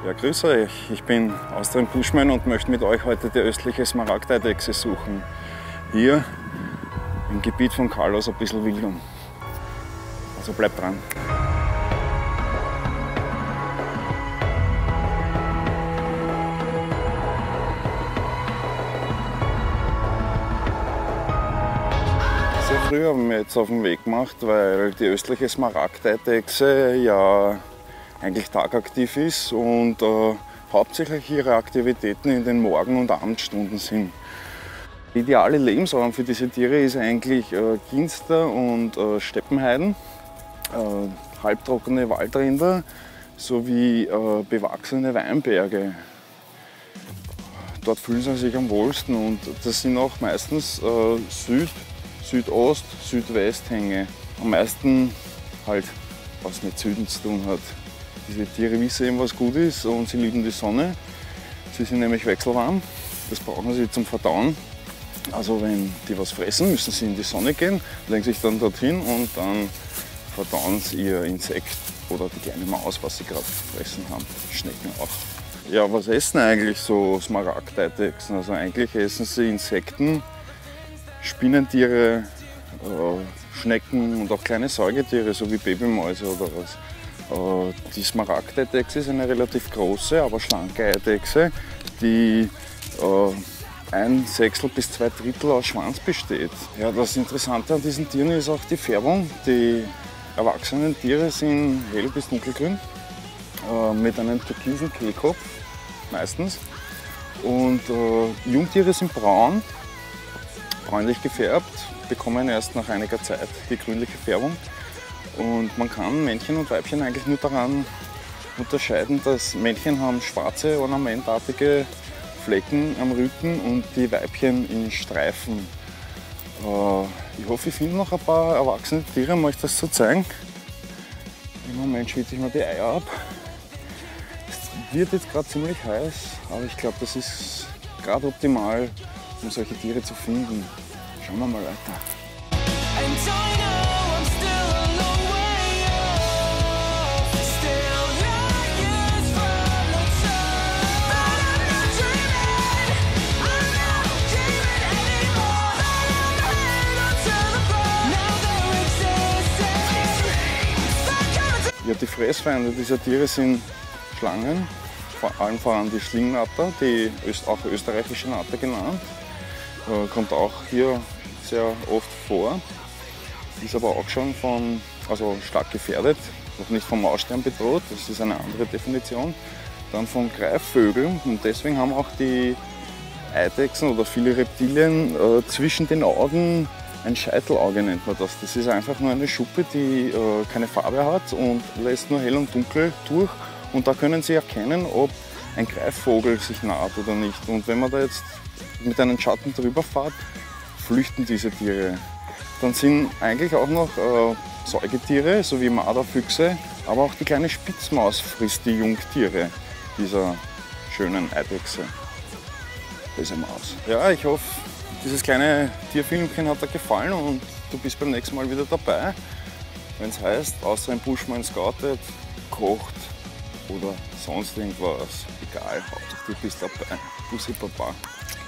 Ja, grüß euch. Ich bin Austrian Bushman und möchte mit euch heute die östliche Smaragdeidechse suchen. Hier im Gebiet von Carlos ein bisschen Wildung. Also bleibt dran. Sehr früh haben wir jetzt auf den Weg gemacht, weil die östliche Smaragdeidechse ja eigentlich tagaktiv ist und hauptsächlich ihre Aktivitäten in den Morgen- und Abendstunden sind. Der ideale Lebensraum für diese Tiere ist eigentlich Ginster und Steppenheiden, halbtrockene Waldränder sowie bewachsene Weinberge. Dort fühlen sie sich am wohlsten und das sind auch meistens Südost-, Südwesthänge. Am meisten halt was mit Süden zu tun hat. Diese Tiere wissen eben, was gut ist und sie lieben die Sonne. Sie sind nämlich wechselwarm, das brauchen sie zum Verdauen. Also wenn die was fressen, müssen sie in die Sonne gehen, legen sich dann dorthin und dann verdauen sie ihr Insekt oder die kleine Maus, was sie gerade gefressen haben. Schnecken auch. Ja, was essen eigentlich so Smaragdeidechsen? Also eigentlich essen sie Insekten, Spinnentiere, Schnecken und auch kleine Säugetiere, so wie Babymäuse oder was. Die Smaragdeidechse ist eine relativ große, aber schlanke Eidechse, die 1/6 bis 2/3 aus Schwanz besteht. Ja, das Interessante an diesen Tieren ist auch die Färbung. Die erwachsenen Tiere sind hell bis dunkelgrün, mit einem türkisen Kehlkopf meistens. Und Jungtiere sind braun, bräunlich gefärbt, bekommen erst nach einiger Zeit die grünliche Färbung. Und man kann Männchen und Weibchen eigentlich nur daran unterscheiden, dass Männchen haben schwarze, ornamentartige Flecken am Rücken und die Weibchen in Streifen. Ich hoffe, ich finde noch ein paar erwachsene Tiere, um euch das zu zeigen. Im Moment schwitze ich mir die Eier ab. Es wird jetzt gerade ziemlich heiß, aber ich glaube, das ist gerade optimal, um solche Tiere zu finden. Schauen wir mal weiter. Ja, die Fressfeinde dieser Tiere sind Schlangen, vor allem voran die Schlingnatter, die auch österreichische Natter genannt. Kommt auch hier sehr oft vor, ist aber auch schon also stark gefährdet, noch nicht vom Aussterben bedroht, das ist eine andere Definition. Dann von Greifvögeln und deswegen haben auch die Eidechsen oder viele Reptilien zwischen den Augen ein Scheitelauge nennt man das. Das ist einfach nur eine Schuppe, die keine Farbe hat und lässt nur hell und dunkel durch. Und da können Sie erkennen, ob ein Greifvogel sich naht oder nicht. Und wenn man da jetzt mit einem Schatten drüber fährt, flüchten diese Tiere. Dann sind eigentlich auch noch Säugetiere, so wie Marderfüchse, aber auch die kleine Spitzmaus frisst die Jungtiere dieser schönen Eidechse. Böse Maus. Ja, ich hoffe, dieses kleine Tierfilmchen hat dir gefallen und du bist beim nächsten Mal wieder dabei, wenn es heißt, Austrian Bushman scoutet, kocht oder sonst irgendwas. Egal, Hauptsache du bist dabei. Bussi Baba.